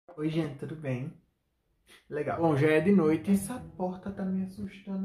Oi, gente, tudo bem? Legal. Bom, já é de noite. Essa porta tá me assustando.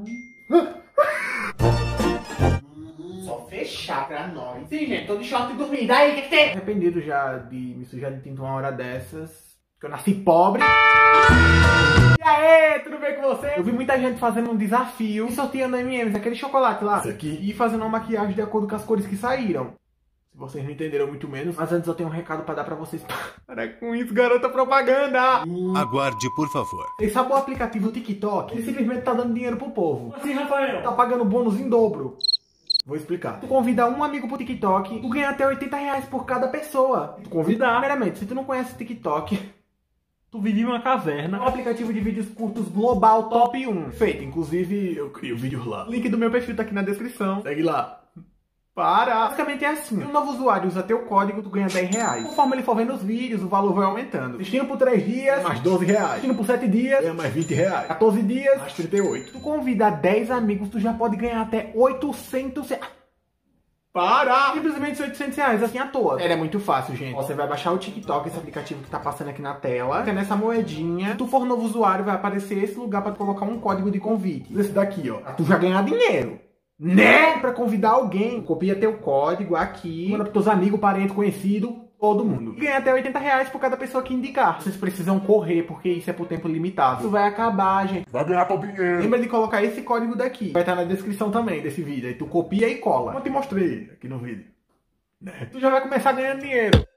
Só fechar pra nós. Sim, gente, tô de short e dormindo. Daí, o que tem? Arrependido já de me sujar de tinta uma hora dessas. Porque eu nasci pobre. E aí, tudo bem com você? Eu vi muita gente fazendo um desafio e sorteando M&M's, aquele chocolate lá. Isso aqui. E fazendo uma maquiagem de acordo com as cores que saíram. Se vocês não entenderam muito menos, mas antes eu tenho um recado pra dar pra vocês. Para com isso, garota propaganda! Aguarde, por favor. Vocês sabem o aplicativo TikTok? Ele simplesmente tá dando dinheiro pro povo. Assim, Rafael? Tá pagando bônus em dobro. Vou explicar. Tu convida um amigo pro TikTok, tu ganha até R$80 por cada pessoa. Tu convidar. Primeiramente, se tu não conhece TikTok, tu vive em uma caverna. É um aplicativo de vídeos curtos global top 1. Feito, inclusive, eu crio vídeos lá. O link do meu perfil tá aqui na descrição. Segue lá. Para! Basicamente é assim. Se um novo usuário usa teu código, tu ganha R$10. Conforme ele for vendo os vídeos, o valor vai aumentando. Assistindo por 3 dias, mais R$12. Assistindo por 7 dias, ganha mais R$20. 14 dias, mais 38. Tu convida 10 amigos, tu já pode ganhar até R$800. Para! Simplesmente R$800, assim à toa. É muito fácil, gente. Você vai baixar o TikTok, esse aplicativo que tá passando aqui na tela. Tem nessa moedinha. Se tu for novo usuário, vai aparecer esse lugar pra tu colocar um código de convite. Esse daqui, ó. Pra tu já ganhar dinheiro. Né? Pra convidar alguém, copia teu código aqui, manda pros teus amigos, parentes, conhecidos, todo mundo. E ganha até R$80 por cada pessoa que indicar. Vocês precisam correr, porque isso é por tempo limitado. Isso vai acabar, gente. Vai ganhar teu dinheiro. Lembra de colocar esse código daqui. Vai estar na descrição também desse vídeo. Aí tu copia e cola. Como eu te mostrei aqui no vídeo. Né? Tu já vai começar ganhando dinheiro.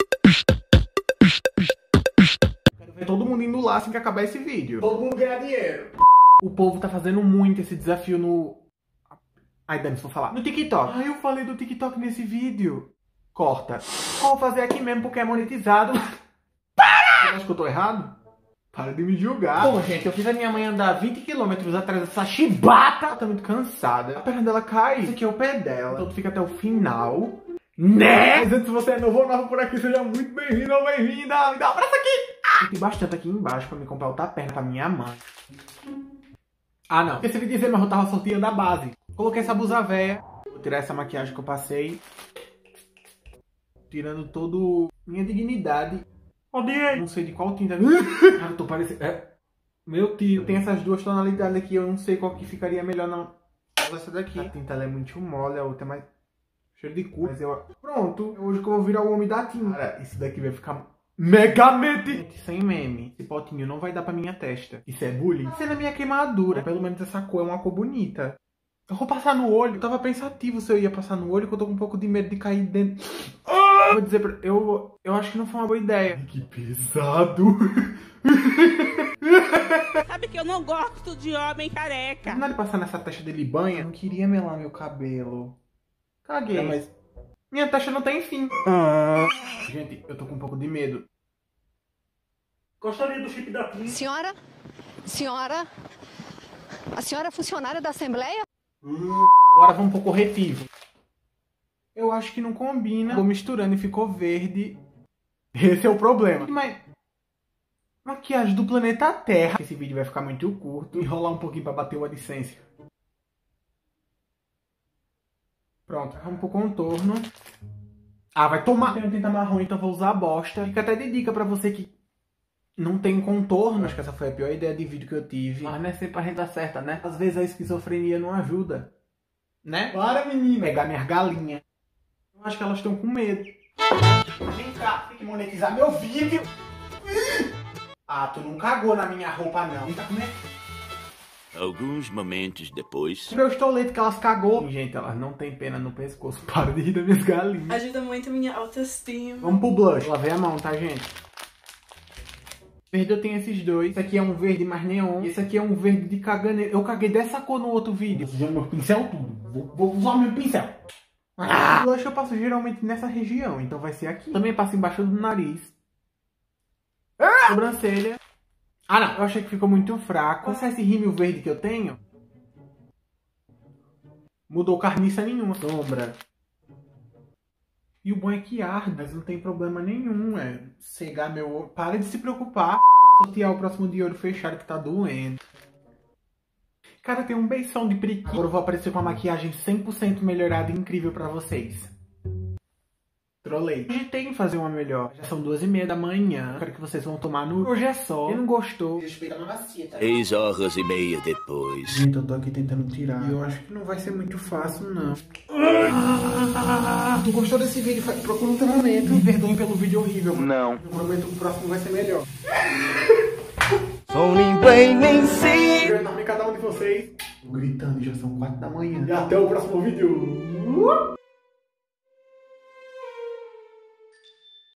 Quero ver todo mundo indo lá assim que acabar esse vídeo. Todo mundo ganhar dinheiro. O povo tá fazendo muito esse desafio no... Ai, Dani, se for falar. No TikTok. Ah, eu falei do TikTok nesse vídeo. Corta. Vou fazer aqui mesmo porque é monetizado. Para! Você acha que eu tô errado? Para de me julgar. Bom, gente, eu fiz a minha mãe andar 20 km atrás dessa chibata. Ela tá muito cansada. A perna dela cai. Esse aqui é o pé dela. Então tu fica até o final. Né? Mas antes, se você é novo ou nova por aqui, seja muito bem-vindo ou bem-vinda. Me dá um abraço aqui. Eu tenho bastante aqui embaixo pra me comprar outra perna pra minha mãe. Ah, não. Esqueci de dizer, mas eu tava sorteando a base. Coloquei essa blusa velha. Vou tirar essa maquiagem que eu passei. Tirando todo minha dignidade. Odiei. Não sei de qual tinta. Ah, eu tô parecendo... Meu tio. Tem essas duas tonalidades aqui. Eu não sei qual que ficaria melhor, não. Essa daqui. A tinta ela é muito mole. A outra é mais... cheiro de cu. Mas eu... Pronto. Hoje que eu vou virar o homem da tinta. Cara, esse daqui vai ficar... megamente! Gente, sem meme. Esse potinho não vai dar pra minha testa. Isso é bullying? Isso é na minha queimadura. Pelo menos essa cor é uma cor bonita. Eu vou passar no olho. Eu tava pensativo se eu ia passar no olho, que eu tô com um pouco de medo de cair dentro. Eu vou dizer pra... Eu acho que não foi uma boa ideia. Que pesado. Sabe que eu não gosto de homem careca. Não é de passar nessa testa dele banha. Eu não queria melar meu cabelo. Caguei. Mas minha testa não tem fim. Gente, eu tô com um pouco de medo. Gostaria do chip da Plim. Senhora? A senhora é funcionária da Assembleia? Agora vamos pro corretivo. Eu acho que não combina. Vou misturando e ficou verde. Esse é o problema. Mas... maquiagem do planeta Terra. Esse vídeo vai ficar muito curto. Enrolar um pouquinho pra bater o AdSense. Pronto, vamos pro contorno. Ah, vai tomar. Tem uma tinta marrom, então vou usar a bosta. Fica até de dica pra você que não tem contorno. Acho que essa foi a pior ideia de vídeo que eu tive. Mas não é sempre a gente acerta, né? Às vezes a esquizofrenia não ajuda. Né? Para, menina. Pegar minhas galinhas. Eu acho que elas estão com medo. Vem cá, tem que monetizar meu vídeo. Ah, tu não cagou na minha roupa, não. Tá comendo? Alguns momentos depois... Meu estolete que elas cagou. E, gente, elas não tem pena no pescoço. Para de rir das minhas galinhas. Ajuda muito a minha autoestima. Vamos pro blush. Lavei a mão, tá, gente? Verde eu tenho esses dois. Esse aqui é um verde mais neon. Esse aqui é um verde de caganeiro. Eu caguei dessa cor no outro vídeo. Vou usar meu pincel tudo. Vou usar o meu pincel. O blush eu passo geralmente nessa região. Então vai ser aqui. Também passo embaixo do nariz. Sobrancelha. Ah, não. Eu achei que ficou muito fraco. Passar esse rímel verde que eu tenho. Mudou carniça nenhuma. Sombra. E o bom é que arde, mas não tem problema nenhum, cegar meu olho. Para de se preocupar. Sortear o próximo de olho fechado que tá doendo. Cara, tem um beição de periquito. Agora eu vou aparecer com uma maquiagem 100% melhorada e incrível pra vocês. Trolei. Cogitei em fazer uma melhor. Já são 2h30 da manhã. Quero que vocês vão tomar no... Hoje é só. Quem não gostou, respeita a mamacita. 3h30 depois. Gente, eu tô aqui tentando tirar. E eu acho que não vai ser muito fácil, não. Tu gostou desse vídeo? Procura um tratamento. Me perdoem pelo vídeo horrível. Não. Eu prometo que o próximo vai ser melhor. Sou nem bem nem sei. Um enorme cada um de vocês. Tô gritando, já são 4 da manhã. E até o próximo vídeo.